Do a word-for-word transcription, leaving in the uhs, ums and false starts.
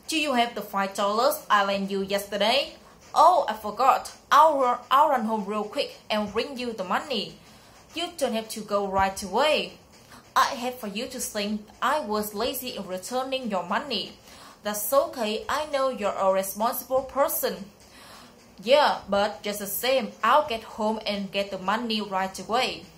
Do you have the five dollars I lent you yesterday? Oh, I forgot. I'll run, I'll run home real quick and bring you the money. You don't have to go right away. I hate for you to think I was lazy in returning your money. That's okay, I know you're a responsible person. Yeah, but just the same, I'll get home and get the money right away.